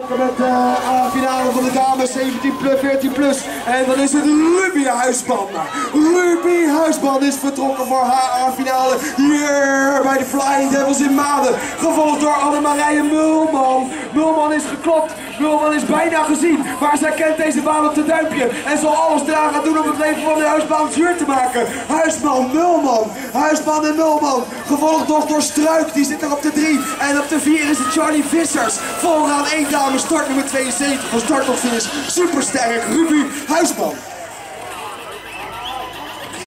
Met de finale van de dames 17 plus, 14 plus. En dan is het Ruby Huisman. Ruby Huisman is vertrokken voor haar finale hier bij de Flying Devils in Maden. Gevolgd door Annemarije Mulman. Mulman is geklopt. Mulman is bijna gezien. Maar zij kent deze baan op de duimpje. En zal alles eraan gaan doen om het leven van de Huisbaan zuur te maken. Huisman, Mulman. Huisman en Mulman. Gevolgd nog door Struik. Die zit er op de 3. En op de 4 is het Charlie Vissers. Vooraan 1 dame. Start nummer 72 van Start of Finish. Supersterk, Ruby Huisman.